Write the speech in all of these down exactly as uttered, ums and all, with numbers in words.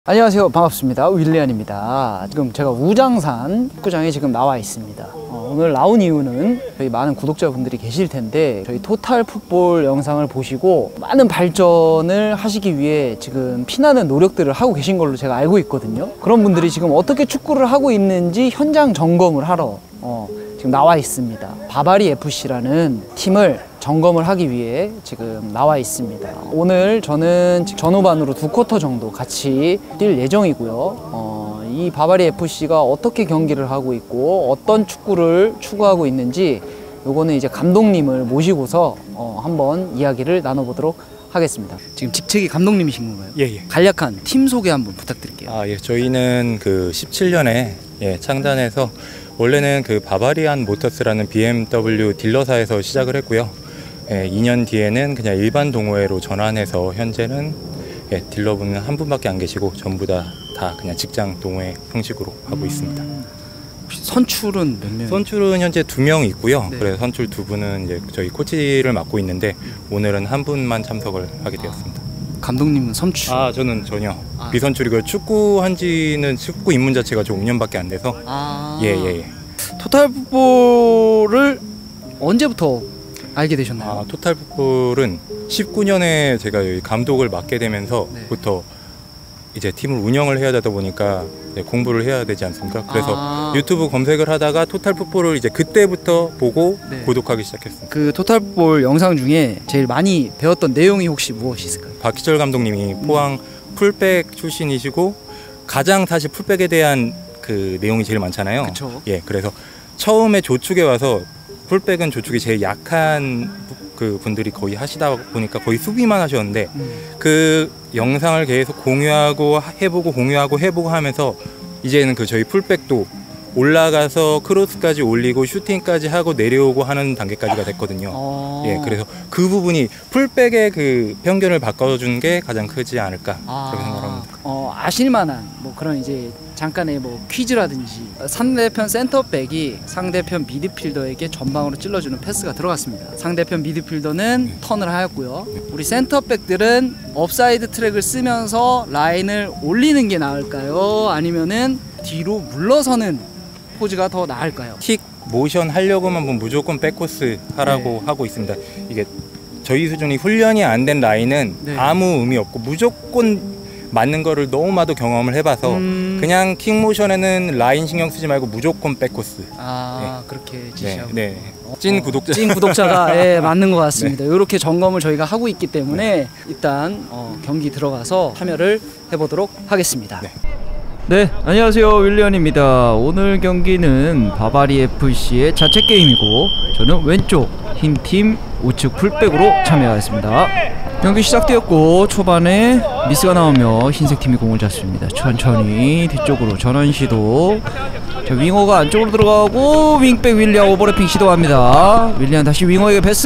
안녕하세요, 반갑습니다. 윌리안입니다. 지금 제가 우장산 축구장에 지금 나와 있습니다. 어, 오늘 나온 이유는 저희 많은 구독자분들이 계실 텐데 저희 토탈 풋볼 영상을 보시고 많은 발전을 하시기 위해 지금 피나는 노력들을 하고 계신 걸로 제가 알고 있거든요. 그런 분들이 지금 어떻게 축구를 하고 있는지 현장 점검을 하러 어, 지금 나와 있습니다. 바바리 에프씨라는 팀을 점검을 하기 위해 지금 나와 있습니다. 오늘 저는 전후반으로 두 쿼터 정도 같이 뛸 예정이고요. 어, 이 바바리 에프씨가 어떻게 경기를 하고 있고 어떤 축구를 추구하고 있는지 요거는 이제 감독님을 모시고서 어, 한번 이야기를 나눠보도록 하겠습니다. 지금 직책이 감독님이신 건가요? 예, 예. 간략한 팀 소개 한번 부탁드릴게요. 아, 예. 저희는 그 십칠 년에 예, 창단해서 원래는 그 바바리안 모터스라는 비엠더블유 딜러사에서 시작을 했고요. 예, 이 년 뒤에는 그냥 일반 동호회로 전환해서 현재는 예, 딜러분은 한 분밖에 안 계시고 전부 다, 다 그냥 직장 동호회 형식으로 하고 음, 있습니다. 혹시 선출은 몇 명? 선출은 현재 두 명 있고요. 네. 그래서 선출 두 분은 이제 저희 코치를 맡고 있는데 오늘은 한 분만 참석을 하게 되었습니다. 아, 감독님은 선출? 아, 저는 전혀 아. 비선출이고요. 축구 한지는 축구 입문 자체가 저 오 년밖에 안 돼서 아, 예, 예, 예. 토탈 풋볼을 언제부터 알게 되셨나요? 아, 토탈 풋볼은 십구 년에 제가 여기 감독을 맡게 되면서부터 네. 이제 팀을 운영을 해야 되다 보니까 네, 공부를 해야 되지 않습니까? 그래서 아. 유튜브 검색을 하다가 토탈 풋볼을 이제 그때부터 보고 네. 구독하기 시작했습니다. 그 토탈 풋볼 영상 중에 제일 많이 배웠던 내용이 혹시 무엇이 있을까요? 박희철 감독님이 포항 풀백 출신이시고 가장 사실 풀백에 대한 그 내용이 제일 많잖아요. 그쵸. 예, 그래서 처음에 조축에 와서 풀백은 조축이 제일 약한 그 분들이 거의 하시다 보니까 거의 수비만 하셨는데 음. 그 영상을 계속 공유하고 해보고 공유하고 해보고 하면서 이제는 그 저희 풀백도 올라가서 크로스까지 올리고 슈팅까지 하고 내려오고 하는 단계까지가 됐거든요. 아. 예, 그래서 그 부분이 풀백의 그 편견을 바꿔준 게 가장 크지 않을까 아. 그렇게 생각합니다. 어, 아실만한 뭐 그런 이제 잠깐의 뭐 퀴즈라든지 상대편 센터백이 상대편 미드필더에게 전방으로 찔러주는 패스가 들어갔습니다. 상대편 미드필더는 네. 턴을 하였고요. 네. 우리 센터백들은 업사이드 트랙을 쓰면서 라인을 올리는 게 나을까요? 아니면은 뒤로 물러서는 포즈가 더 나을까요? 킥 모션 하려고만 보면 무조건 백코스 하라고 네. 하고 있습니다. 이게 저희 수준이 훈련이 안 된 라인은 네. 아무 의미 없고 무조건 맞는 거를 너무 많이 경험을 해봐서 음... 그냥 킥 모션에는 라인 신경 쓰지 말고 무조건 백코스. 아, 네. 그렇게 지시하고. 네, 네. 찐 어, 구독자. 찐 구독자가 예, 맞는 것 같습니다. 네. 이렇게 점검을 저희가 하고 있기 때문에 네. 일단 어, 경기 들어가서 참여를 해보도록 하겠습니다. 네. 네, 안녕하세요, 윌리언입니다. 오늘 경기는 바바리 에프씨의 자체 게임이고 저는 왼쪽 흰팀 우측 풀백으로 참여하였습니다. 경기 시작되었고 초반에 미스가 나오며 흰색팀이 공을 잡습니다. 천천히 뒤쪽으로 전환 시도. 자, 윙어가 안쪽으로 들어가고 윙백 윌리안 오버래핑 시도합니다. 윌리안 다시 윙어에게 패스.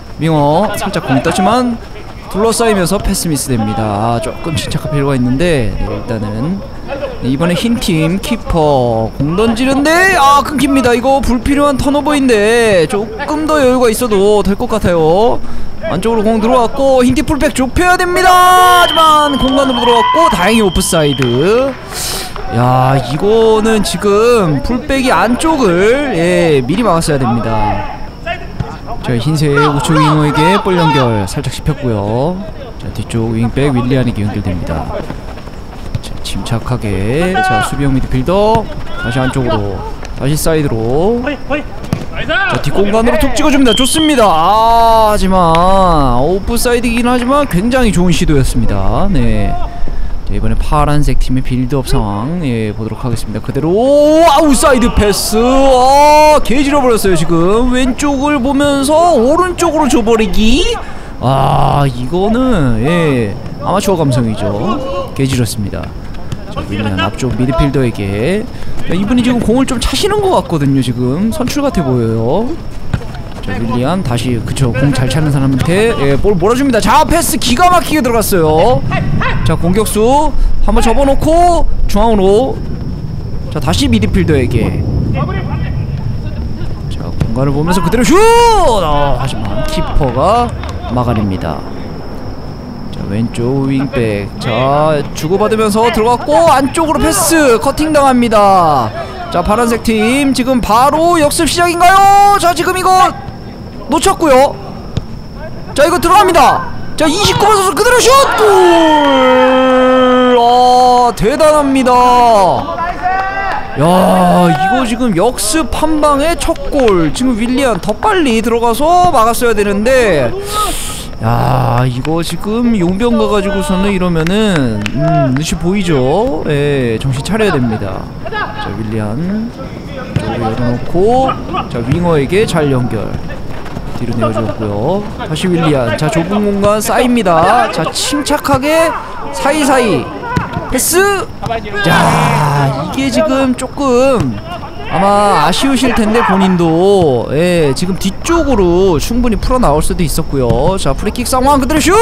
윙어 살짝 공이 떴지만 둘러싸이면서 패스 미스됩니다. 조금 침착할 필요가 있는데 네, 일단은 네, 이번에 흰팀 키퍼 공 던지는데 아 끊깁니다. 이거 불필요한 턴오버인데 조금 더 여유가 있어도 될 것 같아요. 안쪽으로 공 들어왔고 흰팀 풀백 좁혀야 됩니다. 하지만 공간으로 들어왔고 다행히 오프사이드. 야, 이거는 지금 풀백이 안쪽을 예, 미리 막았어야 됩니다. 자, 흰색 우측 윙어에게 볼 연결 살짝 씹혔고요. 자, 뒤쪽 윙백 윌리안에게 연결됩니다. 자, 침착하게. 자, 수비형 미드필더 다시 안쪽으로 다시 사이드로. 자, 뒷공간으로 툭 찍어줍니다. 좋습니다. 아, 하지만 오프사이드이긴 하지만 굉장히 좋은 시도였습니다. 네. 자, 이번에 파란색 팀의 빌드업 상황 예, 보도록 하겠습니다. 그대로 오, 아웃사이드 패스. 아, 개지러버렸어요. 지금 왼쪽을 보면서 오른쪽으로 줘버리기. 아, 이거는 예, 아마추어 감성이죠. 개지렸습니다. 자, 윌리안 앞쪽 미드필더에게. 자, 이분이 지금 공을 좀 차시는 것 같거든요. 지금 선출 같아 보여요. 자, 윌리안 다시 그쵸, 공 잘 차는 사람한테 예, 볼 몰아줍니다. 자, 패스 기가 막히게 들어갔어요. 자, 공격수 한번 접어놓고 중앙으로. 자, 다시 미드필더에게. 자, 공간을 보면서 그대로 슛! 아, 하지만 키퍼가 막아냅니다. 자, 왼쪽 윙백. 자, 주고받으면서 들어갔고 안쪽으로 패스 커팅 당합니다. 자, 파란색 팀 지금 바로 역습 시작인가요? 자, 지금 이거 놓쳤고요. 자, 이거 들어갑니다. 자, 이십구 번 선수 그대로 슛! 골! 아, 대단합니다. 야, 이거 지금 역습 한 방에 첫 골. 지금 윌리안 더 빨리 들어가서 막았어야 되는데, 야, 이거 지금 용병 가가지고서는 이러면은 음, 눈치 보이죠? 예, 정신 차려야 됩니다. 자, 윌리안 쪽으로 열어놓고, 자, 윙어에게 잘 연결. 뒤로 내어줬고요. 다시 윌리안. 자, 좁은 공간 쌓입니다. 자, 침착하게 사이사이 패스. 자, 이게 지금 조금 아마 아쉬우실 텐데 본인도, 예, 지금 뒤쪽으로 충분히 풀어 나올 수도 있었고요. 자, 프리킥 상황 그대로 슛!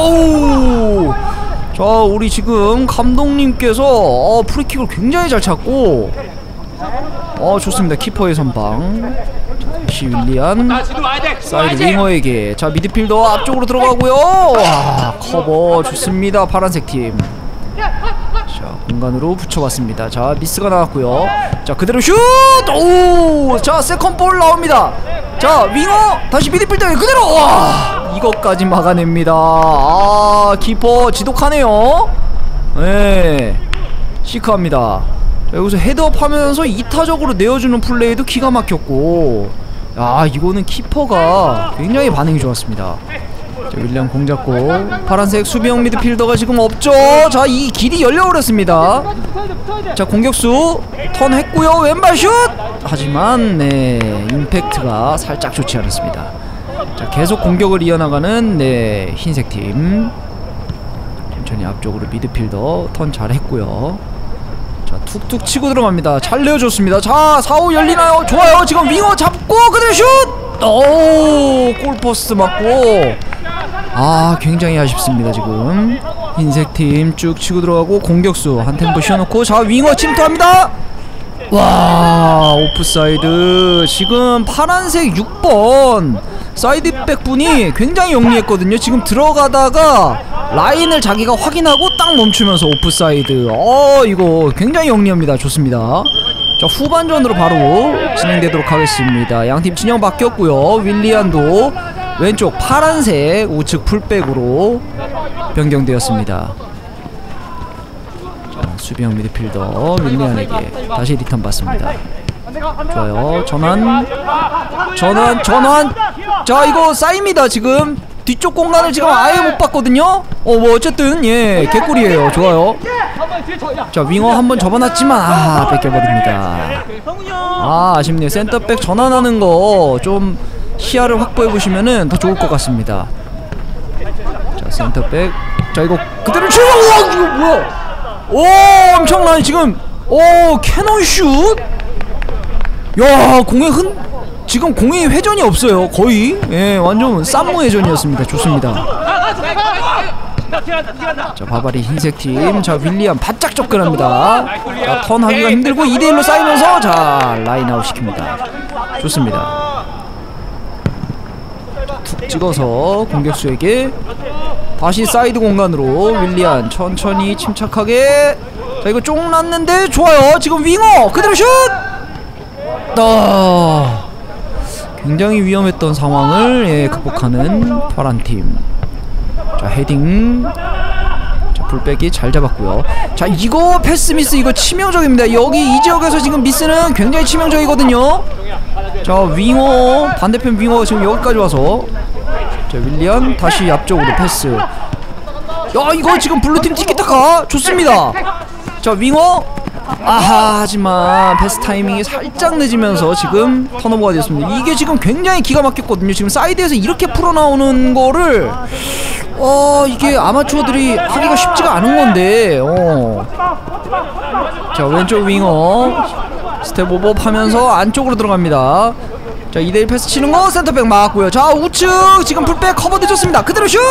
오! 자, 우리 지금 감독님께서 어, 프리킥을 굉장히 잘 찾고, 어, 좋습니다. 키퍼의 선방. 다시 윌리안 사이드 윙어에게. 자, 미드필더 앞쪽으로 들어가고요. 와, 커버 좋습니다. 파란색 팀. 자, 공간으로 붙여봤습니다. 자, 미스가 나왔고요. 자, 그대로 슛! 오! 자, 세컨볼 나옵니다. 자, 윙어 다시 미드필더에 그대로. 와, 이것까지 막아냅니다. 아, 키퍼 지독하네요. 네, 시크합니다. 자, 여기서 헤드업 하면서 이타적으로 내어주는 플레이도 기가 막혔고, 야, 이거는 키퍼가 굉장히 반응이 좋았습니다. 자, 윌리엄 공 잡고 파란색 수비형 미드필더가 지금 없죠. 자, 이 길이 열려버렸습니다. 자, 공격수 턴 했고요. 왼발 슛! 하지만 네, 임팩트가 살짝 좋지 않았습니다. 자, 계속 공격을 이어나가는 네, 흰색 팀. 천천히 앞쪽으로 미드필더 턴 잘 했고요. 자, 툭툭 치고 들어갑니다. 잘 내어줬습니다. 자, 사후 열리나요? 좋아요. 지금 윙어 잡고 그대로 슛! 오, 골포스트 맞고. 아, 굉장히 아쉽습니다. 지금 흰색 팀 쭉 치고 들어가고 공격수 한 템포 쉬어놓고, 자, 윙어 침투합니다. 와, 오프사이드. 지금 파란색 육 번 사이드백 분이 굉장히 영리했거든요. 지금 들어가다가 라인을 자기가 확인하고 딱 멈추면서 오프사이드. 어, 이거 굉장히 영리합니다. 좋습니다. 자, 후반전으로 바로 진행되도록 하겠습니다. 양팀 진영 바뀌었고요. 윌리안도 왼쪽 파란색 우측 풀백으로 변경되었습니다. 자, 수비형 미드필더 윌리안에게 다시 리턴 받습니다. 좋아요. 전환 전환 전환. 자, 이거 쌓입니다. 지금 뒤쪽 공간을 지금 아예 못 봤거든요. 어, 뭐 어쨌든 예, 개꿀이에요. 좋아요. 자, 윙어 한번 접어놨지만 아, 뺏겨버립니다. 아, 아쉽네요. 센터백 전환하는 거 좀 시야를 확보해보시면은 더 좋을 것 같습니다. 자, 센터백. 자, 이거 그대로 슛! 우와, 이거 뭐야? 오, 엄청나네. 지금 오, 캐논슛. 야, 공의 흔 지금 공의 회전이 없어요. 거의 예, 완전 쌈무 회전이었습니다. 좋습니다. 자, 바바리 흰색팀. 자, 윌리엄 바짝 접근합니다. 자, 턴하기가 힘들고 이 대 일로 쌓이면서 자, 라인아웃 시킵니다. 좋습니다. 툭 찍어서 공격수에게 다시 사이드 공간으로 윌리안 천천히 침착하게. 자, 이거 쫑 났는데 좋아요. 지금 윙어 그대로 슛! 아, 굉장히 위험했던 상황을 예, 극복하는 파란팀. 자, 헤딩. 자, 풀백이 잘 잡았고요. 자, 이거 패스 미스 이거 치명적입니다. 여기 이 지역에서 지금 미스는 굉장히 치명적이거든요. 자, 윙어 반대편 윙어 지금 여기까지 와서. 자, 윌리안 다시 앞쪽으로 패스. 야, 이거 지금 블루팀 티키타카 좋습니다. 자, 윙어 아하, 하지만 패스 타이밍이 살짝 늦으면서 지금 턴오버가 되었습니다. 이게 지금 굉장히 기가 막혔거든요. 지금 사이드에서 이렇게 풀어나오는 거를 어, 이게 아마추어들이 하기가 쉽지가 않은 건데. 어. 자, 왼쪽 윙어 스텝 오버업 하면서 안쪽으로 들어갑니다. 자, 이 대 일 패스 치는 거 센터백 막았고요. 자, 우측 지금 풀백 커버 늦었습니다. 그대로 슛!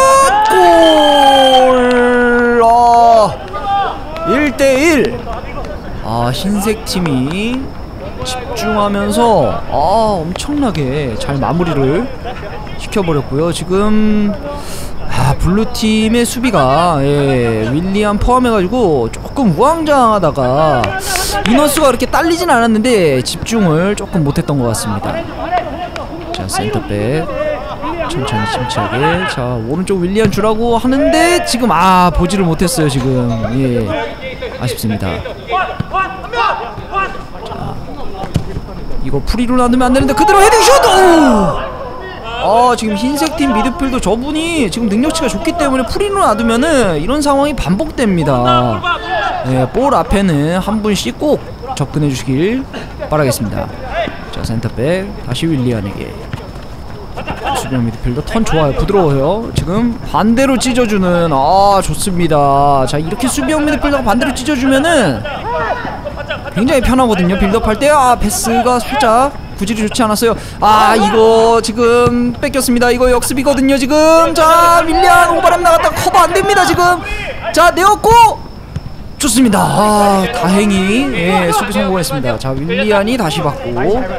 골! 아, 일 대 일. 아, 흰색 팀이 집중하면서 아, 엄청나게 잘 마무리를 시켜버렸고요. 지금 아, 블루팀의 수비가 예, 윌리안 포함해가지고 조금 우왕좌왕하다가 인원수가 그렇게 딸리진 않았는데 집중을 조금 못했던 것 같습니다. 자, 센터백 천천히 침착하게. 자, 오른쪽 윌리안 주라고 하는데 지금 아 보지를 못했어요. 지금 예, 아쉽습니다. 자, 이거 프리로 놔두면 안 되는데 그대로 헤딩 슛! 오! 아, 지금 흰색 팀 미드필더 저분이 지금 능력치가 좋기 때문에 프리로 놔두면은 이런 상황이 반복됩니다. 네, 볼 앞에는 한 분씩 꼭 접근해 주시길 바라겠습니다. 자, 센터백 다시 윌리안에게. 수비형 미드필더 턴 좋아요. 부드러워요. 지금 반대로 찢어주는 아 좋습니다. 자, 이렇게 수비형 미드필더가 반대로 찢어주면은 굉장히 편하거든요. 빌드업 할 때. 아, 패스가 살짝 구질이 좋지 않았어요. 아, 이거 지금 뺏겼습니다. 이거 역습이거든요 지금. 자, 윌리안 오바람 나갔다 커버 안됩니다 지금. 자, 내었고 좋습니다. 아, 다행히 예, 수비 성공했습니다. 자, 윌리안이 다시 받고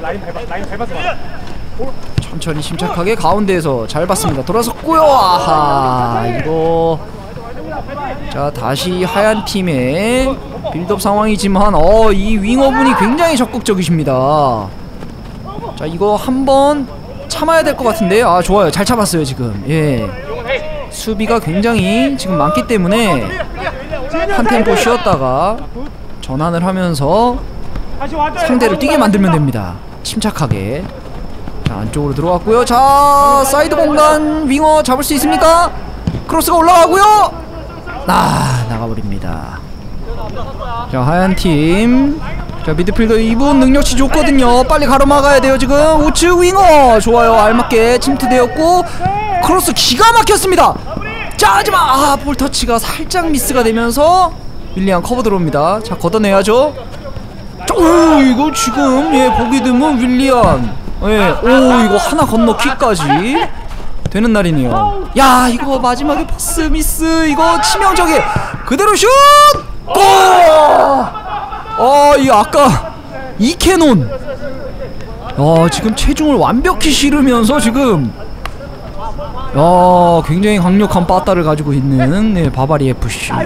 천천히 침착하게 가운데에서 잘 봤습니다. 돌아섰고요. 아하, 이거 자, 다시 하얀 팀의 빌드업 상황이지만 어, 이 윙어분이 굉장히 적극적이십니다. 자, 이거 한번 참아야 될 것 같은데. 아, 좋아요. 잘 참았어요 지금. 예, 수비가 굉장히 지금 많기 때문에 한 템포 쉬었다가 전환을 하면서 상대를 뛰게 만들면 됩니다. 침착하게. 자, 안쪽으로 들어왔고요. 자, 사이드 공간 윙어 잡을 수 있습니까? 크로스가 올라가고요. 아, 나가버립니다. 자, 하얀팀. 자, 미드필더 이분 능력치 좋거든요. 빨리 가로막아야 돼요 지금. 우측 윙어 좋아요. 알맞게 침투되었고 크로스 기가 막혔습니다. 자, 하지만 아, 볼 터치가 살짝 미스가 되면서 윌리안 커버 들어옵니다. 자, 걷어내야죠. 자, 오, 이거 지금 예, 보기 드문 윌리안. 예, 오, 이거 하나 건너키까지 되는 날이네요. 야, 이거 마지막에 패스 미스. 이거 치명적이 그대로 슛! 골! 어, 이 아까 이캐논 어, 지금 체중을 완벽히 실으면서 지금 어, 굉장히 강력한 빠따를 가지고 있는 네, 바바리 에프씨. 자,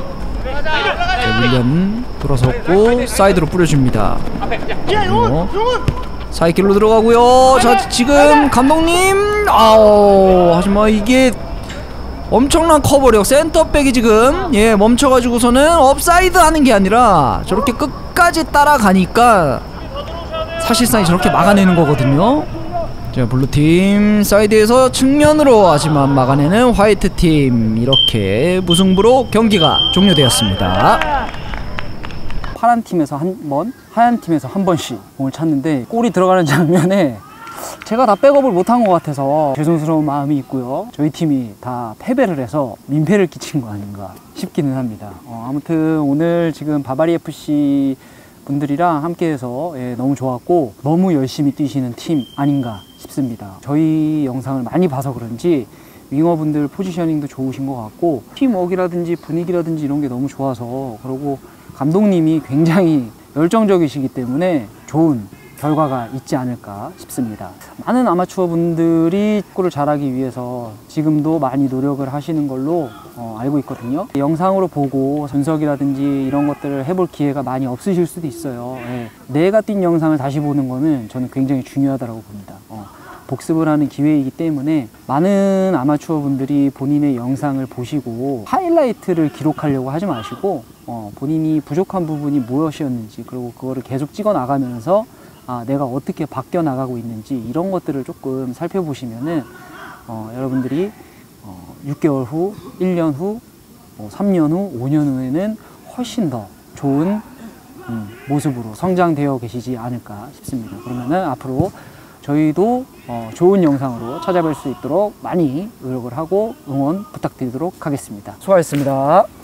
윌리안 돌아섰고 사이드로 뿌려줍니다. 어, 사이길로 들어가고요. 자, 지금 감독님 아우, 하지만 이게 엄청난 커버력. 센터백이 지금 예, 멈춰가지고서는 업사이드 하는 게 아니라 저렇게 끝까지 따라가니까 사실상 저렇게 막아내는 거거든요. 자, 블루팀 사이드에서 측면으로 하지만 막아내는 화이트팀. 이렇게 무승부로 경기가 종료되었습니다. 파란 팀에서 한 번, 하얀 팀에서 한 번씩 공을 찼는데 골이 들어가는 장면에 제가 다 백업을 못한 것 같아서 죄송스러운 마음이 있고요. 저희 팀이 다 패배를 해서 민폐를 끼친 거 아닌가 싶기는 합니다. 어, 아무튼 오늘 지금 바바리 에프씨 분들이랑 함께해서 예, 너무 좋았고 너무 열심히 뛰시는 팀 아닌가 싶습니다. 저희 영상을 많이 봐서 그런지 윙어분들 포지셔닝도 좋으신 것 같고 팀워크라든지 분위기라든지 이런 게 너무 좋아서, 그리고 감독님이 굉장히 열정적이시기 때문에 좋은 결과가 있지 않을까 싶습니다. 많은 아마추어 분들이 축구를 잘하기 위해서 지금도 많이 노력을 하시는 걸로 어, 알고 있거든요. 영상으로 보고 분석이라든지 이런 것들을 해볼 기회가 많이 없으실 수도 있어요. 예. 내가 뛴 영상을 다시 보는 거는 저는 굉장히 중요하다고 봅니다. 어, 복습을 하는 기회이기 때문에 많은 아마추어 분들이 본인의 영상을 보시고 하이라이트를 기록하려고 하지 마시고 어, 본인이 부족한 부분이 무엇이었는지, 그리고 그거를 계속 찍어 나가면서 아, 내가 어떻게 바뀌어 나가고 있는지 이런 것들을 조금 살펴보시면은 어, 여러분들이 어, 육 개월 후, 일 년 후, 어, 삼 년 후, 오 년 후에는 훨씬 더 좋은 음, 모습으로 성장되어 계시지 않을까 싶습니다. 그러면은 앞으로 저희도 어, 좋은 영상으로 찾아뵐 수 있도록 많이 노력을 하고 응원 부탁드리도록 하겠습니다. 수고하셨습니다.